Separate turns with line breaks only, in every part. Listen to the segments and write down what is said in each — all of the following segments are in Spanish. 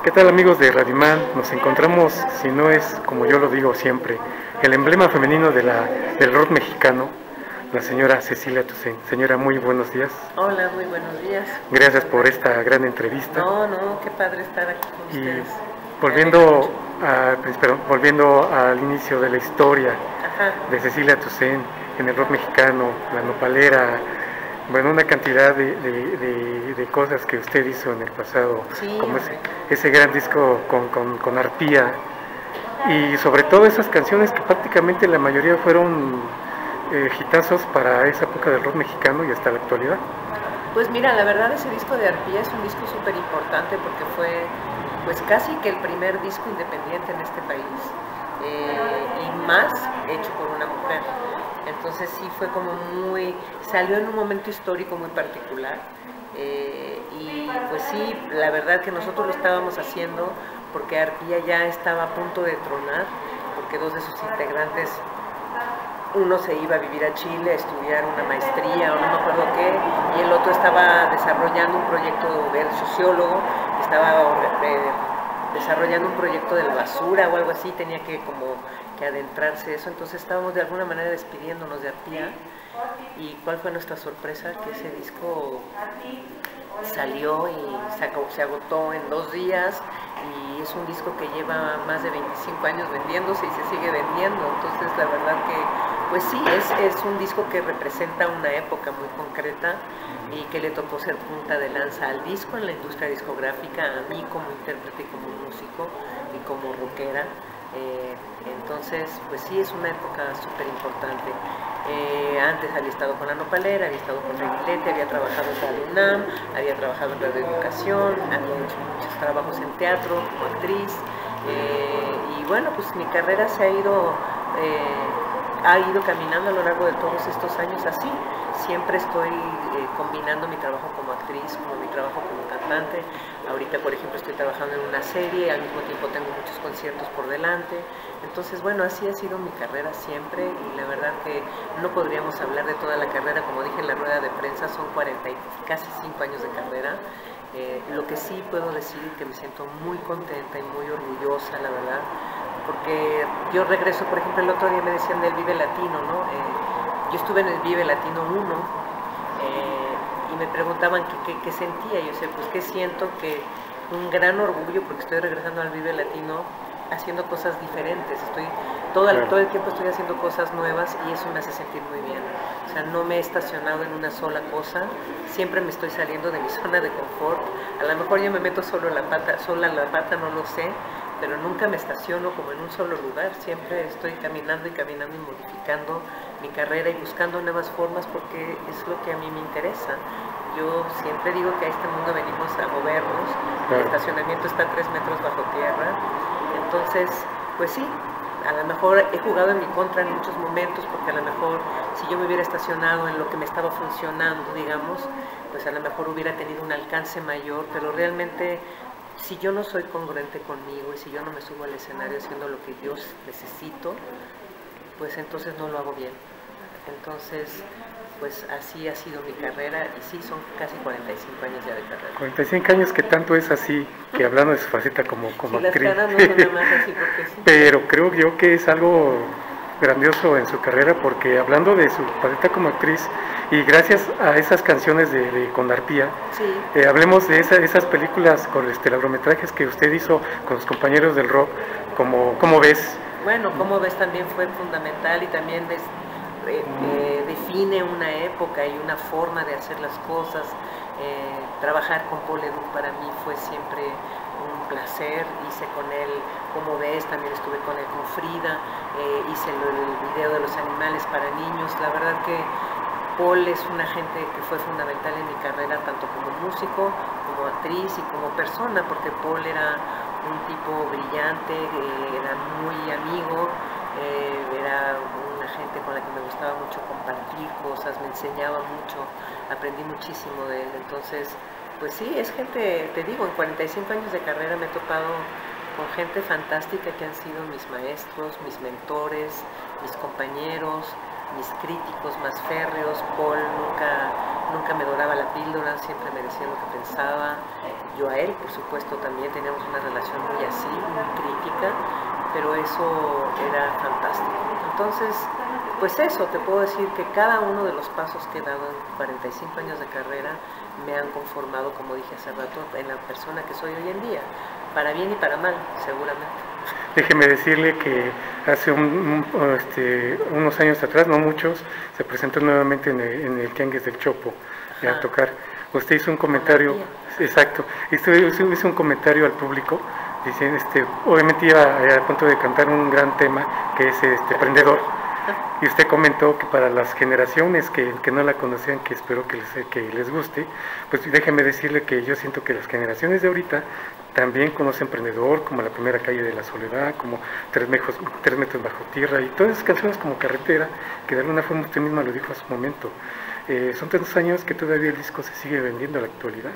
¿Qué tal, amigos de Radimán? Nos encontramos, si no es como yo lo digo siempre, el emblema femenino del rock mexicano, la señora Cecilia Toussaint. Señora, muy buenos días.
Hola, muy buenos días.
Gracias por esta gran entrevista.
No, qué padre estar aquí con ustedes.
Volviendo al inicio de la historia
Ajá.
de Cecilia Toussaint en el rock mexicano, la nopalera, bueno, una cantidad de cosas que usted hizo en el pasado,
Sí,
como ese gran disco con Arpía, y sobre todo esas canciones que prácticamente la mayoría fueron hitazos para esa época del rock mexicano y hasta la actualidad.
Pues mira, la verdad ese disco de Arpía es un disco súper importante porque fue pues casi que el primer disco independiente en este país y más hecho por una mujer. Entonces sí fue como salió en un momento histórico muy particular y pues sí, la verdad que nosotros lo estábamos haciendo porque Arpía ya estaba a punto de tronar, porque dos de sus integrantes, uno se iba a vivir a Chile a estudiar una maestría o no me acuerdo qué, y el otro estaba desarrollando un proyecto, el sociólogo, estaba desarrollando un proyecto de la basura o algo así, tenía que como que adentrarse eso, entonces estábamos de alguna manera despidiéndonos de Arpía. ¿Y cuál fue nuestra sorpresa? Que ese disco salió y se agotó en 2 días y es un disco que lleva más de 25 años vendiéndose y se sigue vendiendo, entonces la verdad que pues sí, es un disco que representa una época muy concreta y que le tocó ser punta de lanza al disco en la industria discográfica, a mí como intérprete y como músico y como rockera. Entonces, pues sí, es una época súper importante. Antes había estado con la Nopalera, había estado con Reguilete, había trabajado en Radio UNAM, había trabajado en Radio Educación, había hecho muchos trabajos en teatro como actriz. Y bueno, pues mi carrera ha ido caminando a lo largo de todos estos años así. Siempre estoy combinando mi trabajo como actriz, como mi trabajo como cantante. Ahorita, por ejemplo, estoy trabajando en una serie, al mismo tiempo tengo muchos conciertos por delante. Entonces, bueno, así ha sido mi carrera siempre y la verdad que no podríamos hablar de toda la carrera, como dije en la rueda de prensa, son 40 y casi 5 años de carrera. Lo que sí puedo decir es que me siento muy contenta y muy orgullosa, la verdad, porque yo regreso, por ejemplo, el otro día me decían del Vive Latino, ¿no? Yo estuve en el Vive Latino 1 y me preguntaban qué sentía. Yo sé, pues que siento que un gran orgullo porque estoy regresando al Vive Latino haciendo cosas diferentes. Todo el tiempo estoy haciendo cosas nuevas y eso me hace sentir muy bien. O sea, no me he estacionado en una sola cosa, siempre me estoy saliendo de mi zona de confort. A lo mejor yo me meto sola la pata, no lo sé, pero nunca me estaciono como en un solo lugar, siempre estoy caminando y modificando mi carrera y buscando nuevas formas porque es lo que a mí me interesa. Yo siempre digo que a este mundo venimos a movernos, el estacionamiento está 3 metros bajo tierra, entonces, pues sí, a lo mejor he jugado en mi contra en muchos momentos porque a lo mejor si yo me hubiera estacionado en lo que me estaba funcionando, digamos, pues a lo mejor hubiera tenido un alcance mayor, pero realmente si yo no soy congruente conmigo y si yo no me subo al escenario haciendo lo que yo necesito, pues entonces no lo hago bien. Entonces, pues así ha sido mi carrera y sí, son casi 45 años ya de carrera.
45 años que tanto es así, que hablando de su faceta como
sí,
actriz.
Las caras no son nada más así porque sí.
Pero creo yo que es algo grandioso en su carrera porque hablando de su faceta como actriz y gracias a esas canciones con Arpía,
sí.
Hablemos de esas películas con largometrajes que usted hizo con los compañeros del rock, ¿cómo ves?
Bueno, como ves también fue fundamental y también define una época y una forma de hacer las cosas. Trabajar con Paul Leduc para mí fue siempre un placer, hice con él, como ves, también estuve con él con Frida, hice el video de los animales para niños. La verdad que Paul es una gente que fue fundamental en mi carrera, tanto como músico, como actriz y como persona, porque Paul era un tipo brillante, era muy amigo, era una gente con la que me gustaba mucho compartir cosas, me enseñaba mucho, aprendí muchísimo de él. Entonces, pues sí, es gente, te digo, en 45 años de carrera me he topado con gente fantástica que han sido mis maestros, mis mentores, mis compañeros, mis críticos más férreos. Paul nunca nunca me doraba la píldora, siempre me decía lo que pensaba. Yo a él, por supuesto, también teníamos una relación muy así, muy crítica, pero eso era fantástico. Entonces, pues eso, te puedo decir que cada uno de los pasos que he dado en 45 años de carrera me han conformado, como dije hace rato, en la persona que soy hoy en día, para bien y para mal, seguramente.
Déjeme decirle que hace unos años atrás, no muchos, se presentó nuevamente en el Tianguis del Chopo a tocar. Usted hizo un comentario, exacto, hizo un comentario al público, diciendo, obviamente iba a punto de cantar un gran tema que es Prendedor, y usted comentó que para las generaciones que no la conocían, que espero que les guste, pues déjeme decirle que yo siento que las generaciones de ahorita también conocen Prendedor, como La Primera Calle de la Soledad, como Tres metros bajo tierra, y todas esas canciones como Carretera, que de alguna forma usted misma lo dijo a su momento. Son tantos años que todavía el disco se sigue vendiendo a la actualidad.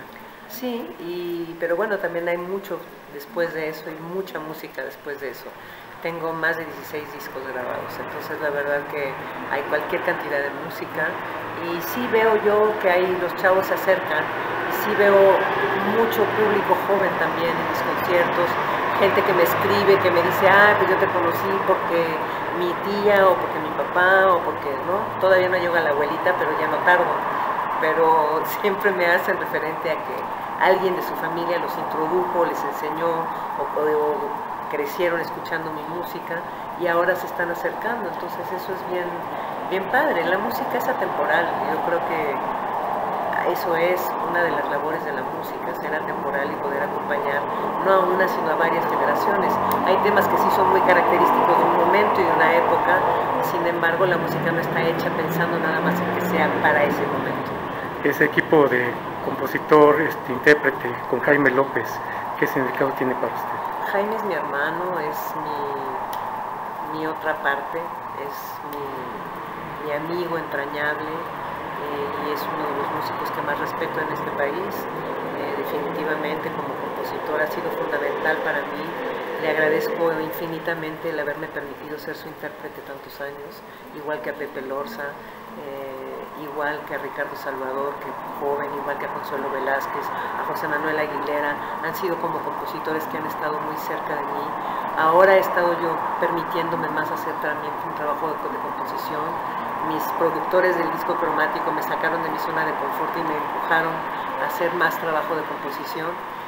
Sí, pero bueno, también hay mucho después de eso y mucha música después de eso. Tengo más de 16 discos grabados, entonces la verdad que hay cualquier cantidad de música, y sí veo yo que ahí los chavos se acercan, y sí veo mucho público joven también en mis conciertos, gente que me escribe, que me dice, pues yo te conocí porque mi tía, o porque mi papá, o porque, ¿no? Todavía no llega la abuelita, pero ya no tardo, pero siempre me hacen referente a que alguien de su familia los introdujo, les enseñó, o crecieron escuchando mi música y ahora se están acercando, entonces eso es bien padre. La música es atemporal, yo creo que eso es una de las labores de la música, ser atemporal y poder acompañar no a una sino a varias generaciones. Hay temas que sí son muy característicos de un momento y de una época, sin embargo la música no está hecha pensando nada más en que sea para ese momento.
Ese equipo de compositor, intérprete con Jaime López, ¿qué significado tiene para usted?
Jaime es mi hermano, es mi otra parte, es mi amigo entrañable, y es uno de los músicos que más respeto en este país. Definitivamente como compositor ha sido fundamental para mí. Le agradezco infinitamente el haberme permitido ser su intérprete tantos años, igual que a Pepe Lorza, igual que a Ricardo Salvador, que joven, igual que a Consuelo Velázquez, a José Manuel Aguilera. Han sido como compositores que han estado muy cerca de mí. Ahora he estado yo permitiéndome más hacer también un trabajo de composición. Mis productores del disco cromático me sacaron de mi zona de confort y me empujaron a hacer más trabajo de composición,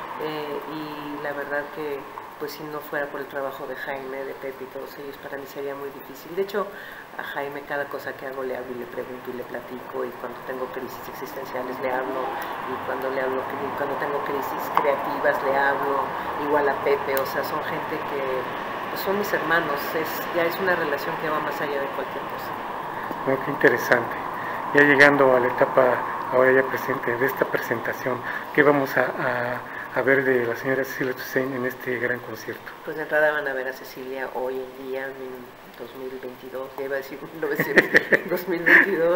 y la verdad que pues si no fuera por el trabajo de Jaime, de Pepe y todos ellos, para mí sería muy difícil. De hecho, a Jaime cada cosa que hago le hablo y le pregunto y le platico, y cuando tengo crisis existenciales le hablo, y cuando tengo crisis creativas le hablo, igual a Pepe. O sea, son gente que pues son mis hermanos, ya es una relación que va más allá de cualquier cosa.
Bueno, qué interesante. Ya llegando a la etapa ahora ya presente de esta presentación, ¿qué vamos a ver de la señora Cecilia Toussaint en este gran concierto?
Pues de entrada van a ver a Cecilia hoy en día, en 2022, ya iba a decir 1900, 2022,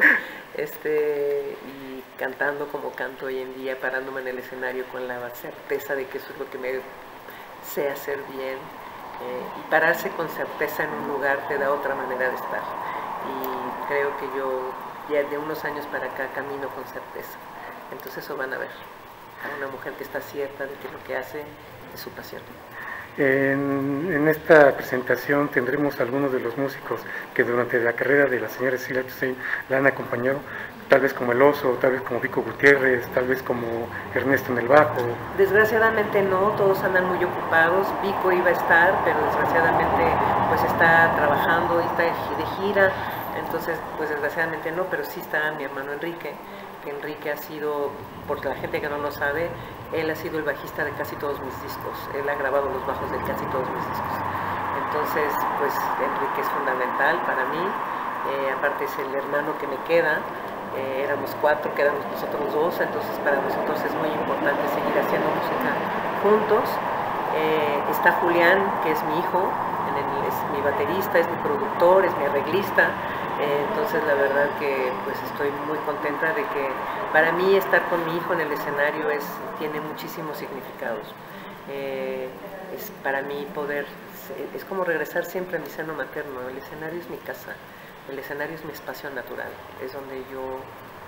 y cantando como canto hoy en día, parándome en el escenario con la certeza de que eso es lo que me sé hacer bien, y pararse con certeza en un lugar te da otra manera de estar, y creo que yo ya de unos años para acá camino con certeza, entonces eso van a ver. A una mujer que está cierta de que lo que hace es su pasión.
En esta presentación tendremos algunos de los músicos que durante la carrera de la señora Cecilia Toussaint la han acompañado, tal vez como El Oso, tal vez como Vico Gutiérrez, tal vez como Ernesto en el bajo.
Desgraciadamente no, todos andan muy ocupados. Vico iba a estar, pero desgraciadamente pues está trabajando y está de gira, entonces pues desgraciadamente no, pero sí está mi hermano Enrique, que Enrique ha sido, por la gente que no lo sabe, él ha sido el bajista de casi todos mis discos, él ha grabado los bajos de casi todos mis discos, entonces pues Enrique es fundamental para mí, aparte es el hermano que me queda, éramos 4, quedamos nosotros 2, entonces para nosotros es muy importante seguir haciendo música juntos. Está Julián, que es mi hijo, es mi baterista, es mi productor, es mi arreglista, entonces la verdad que pues estoy muy contenta de que para mí estar con mi hijo en el escenario tiene muchísimos significados. Es para mí es como regresar siempre a mi seno materno. El escenario es mi casa, el escenario es mi espacio natural, es donde yo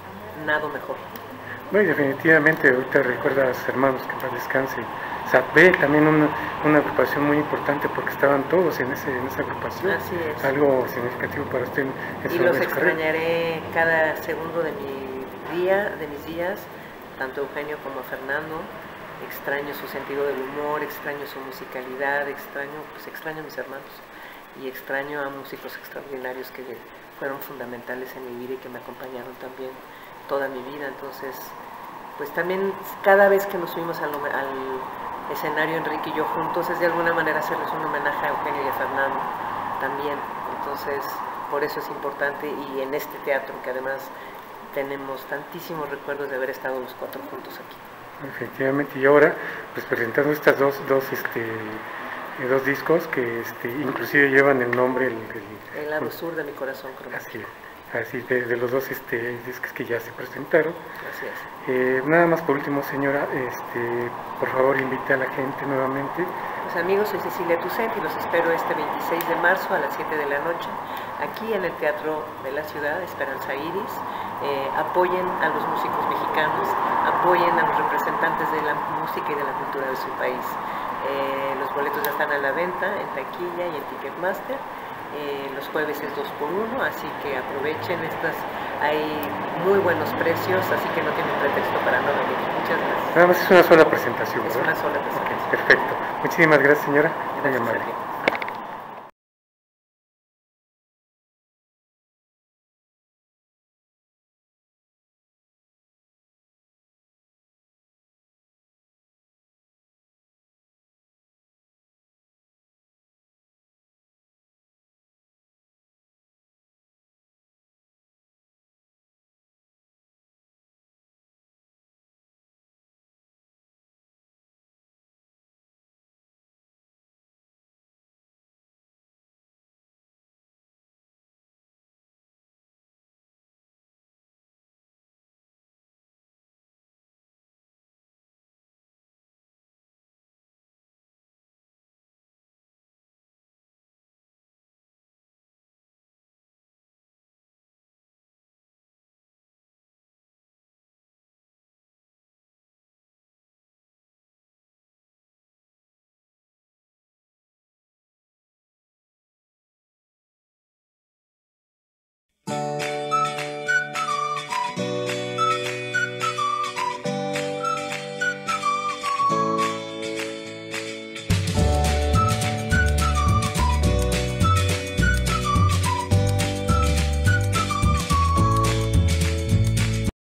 nado mejor.
No, y definitivamente ahorita recuerdas Hermanos, que en paz descanse, Satbe, también una agrupación muy importante porque estaban todos en esa agrupación.
Así es.
Algo significativo para usted en
Y
su
los
carrera.
extrañaré cada segundo de mis días, tanto a Eugenio como a Fernando. Extraño su sentido del humor, extraño su musicalidad, extraño a mis hermanos y extraño a músicos extraordinarios que fueron fundamentales en mi vida y que me acompañaron también toda mi vida. Entonces, pues también cada vez que nos subimos al escenario, Enrique y yo juntos, es de alguna manera hacerles un homenaje a Eugenio y a Fernando también. Entonces, por eso es importante, y en este teatro que además tenemos tantísimos recuerdos de haber estado los cuatro juntos aquí.
Efectivamente, y ahora pues presentando estas dos discos que inclusive llevan el nombre
El lado sur de mi corazón, creo.
Así de los dos discos que ya se presentaron.
Así es.
Nada más por último, señora, por favor invite a la gente nuevamente.
Pues amigos, soy Cecilia Toussaint y los espero este 26 de marzo a las 7 de la noche aquí en el Teatro de la Ciudad, Esperanza Iris. Apoyen a los músicos mexicanos, apoyen a los representantes de la música y de la cultura de su país. Los boletos ya están a la venta en taquilla y en Ticketmaster. Los jueves es 2x1, así que aprovechen hay muy buenos precios, así que no tienen pretexto para no venir. Muchas gracias.
Nada más es una sola presentación,
Es
¿verdad?
una sola presentación.
Okay, perfecto. Muchísimas gracias, señora. Muy
Gracias,
amable.
Sergio.